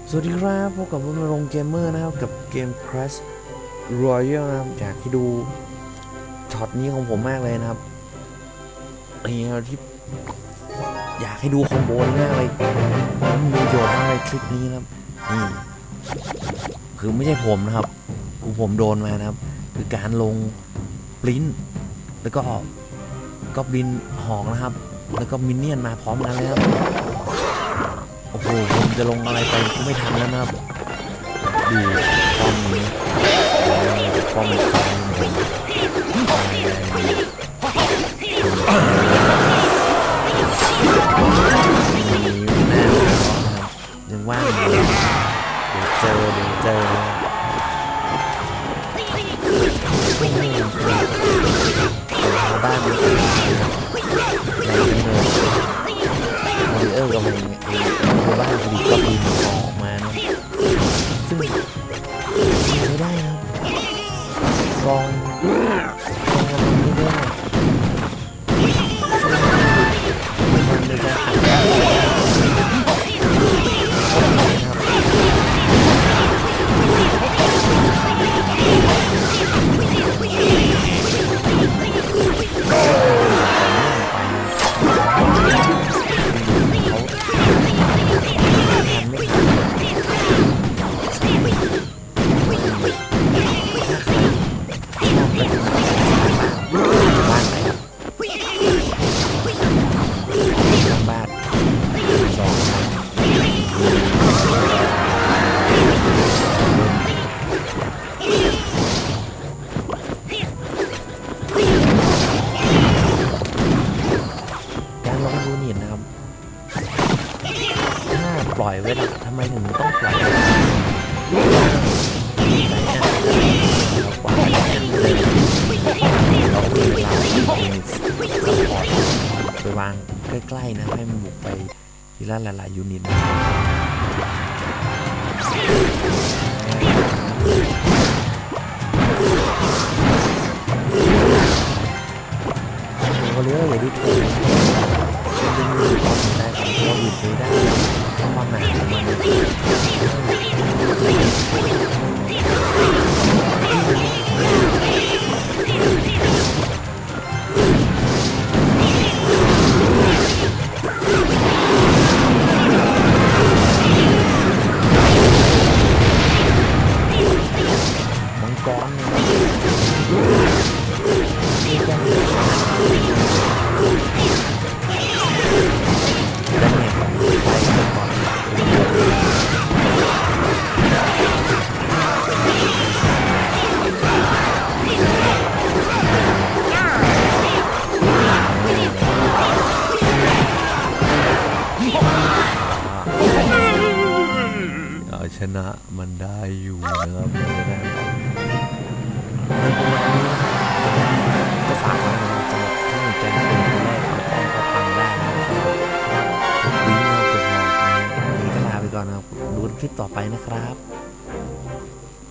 สวัสดีครับพบกับรุ่นรงเกมเมอร์นะครับกับเกม Clash Royale นะครับอยากให้ดูช็อตนี้ของผมมากเลยนะครับนี่ครับที่อยากให้ดูคอมโบนี้มากเลยมันมีประโยชน์มากเลยคลิปนี้นะครับนี่คือไม่ใช่ผมนะครับผมโดนมานะครับคือการลงปริ้นแล้วก็บินหอกนะครับแล้วก็มินเนี่ยนมาพร้อมกันเลยครับโอ้โหผมจะลงอะไรไปก็ไม่ทันแล้วนะครับดูป้อมนี้ป้อมกลางผมยังว่างอยู่เดี๋ยวเจอบ้านนี้ในเมืองมาริเออร์กำลังบ้านพอดีก็บินออกมานะซึ่งไม่ได้นะกองกำลังไม่ได้มันเลยจะหักได้ปล่อยไว้ละทำไมถึงต้องปล่อยเราปล่อยเลยเราเวลาไปวางใกล้ๆนะให้มันบุกไปทีละหลายๆยูนิตเขาเรียกว่าอย่าดูถูกมันเป็นมือความได้ของเราหยุดไปได้ความหนาของมันมังกรชนะมันได้อยู่นะครับก็ฝากไว้นะครับสำหรับที่มีแกนเป็นตัวแรกของป้อมก็พังได้นะครับวิ่งเอาตัวพอนี้ก็ลาไปก่อนนะครับดูคลิปต่อไปนะครับ